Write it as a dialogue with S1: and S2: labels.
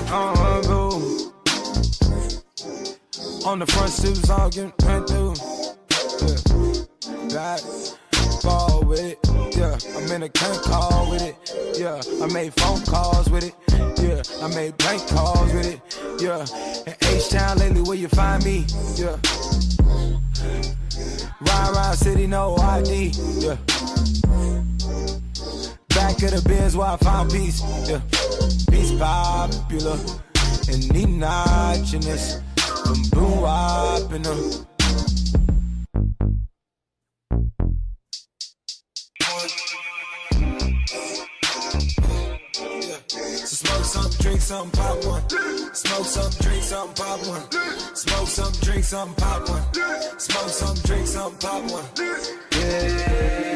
S1: Boo. On the front steps, all getting went through. Yeah, back ball with it. Yeah, I'm in a current call with it. Yeah, I made phone calls with it. Yeah, I made bank calls with it. Yeah, in H-Town lately, where you find me? Yeah, ride around city, no ID. Yeah, back of the Benz where I found peace. Yeah, peace popular and need notchiness. From blue up in them. Smoke something, drink something, pop one. Smoke something, drink something, pop one. Smoke something, drink something, pop one. Smoke something, drink something, pop one. Yeah.